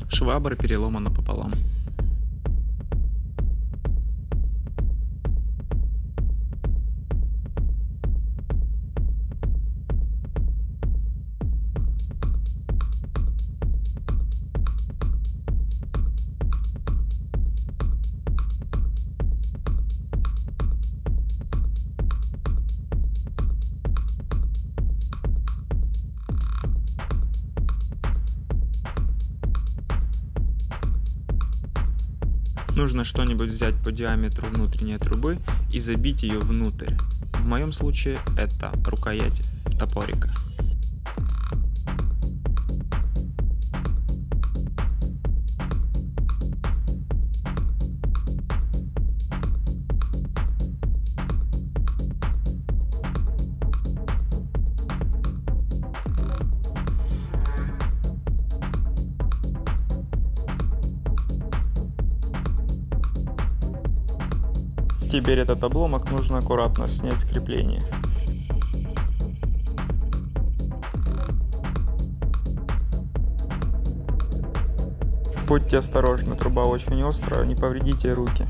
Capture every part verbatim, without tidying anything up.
швабра переломана пополам. Нужно что-нибудь взять по диаметру внутренней трубы и забить ее внутрь. В моем случае это рукоять топорика. Теперь этот обломок нужно аккуратно снять с крепления. Будьте осторожны, труба очень острая, не повредите руки.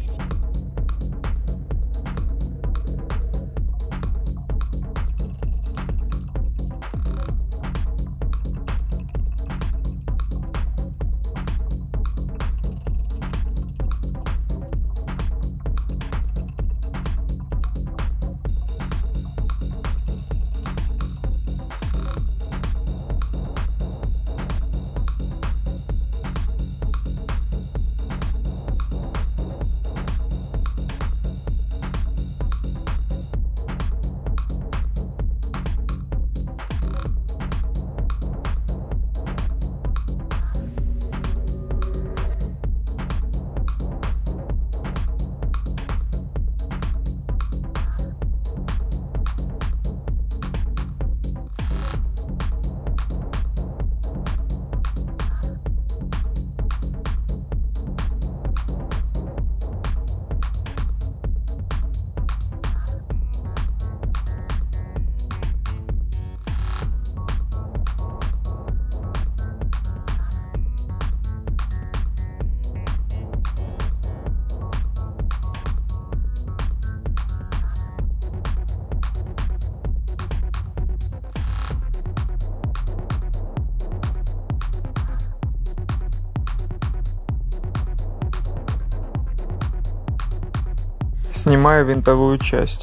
Снимаю винтовую часть.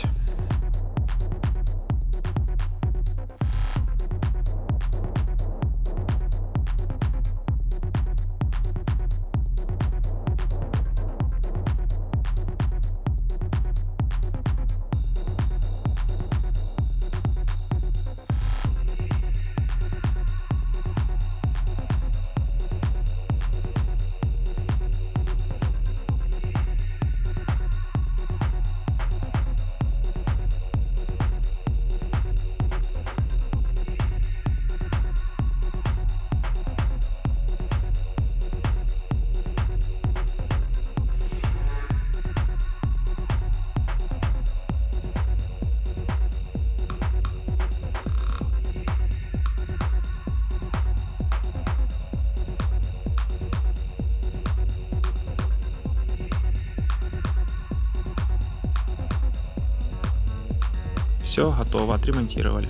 Все готово, отремонтировали.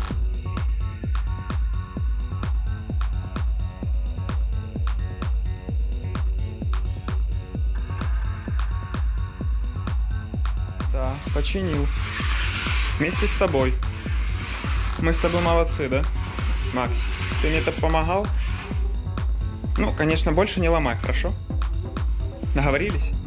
Да, починил. Вместе с тобой. Мы с тобой молодцы, да, Макс? Ты мне так помогал? Ну, конечно, больше не ломай, хорошо? Договорились?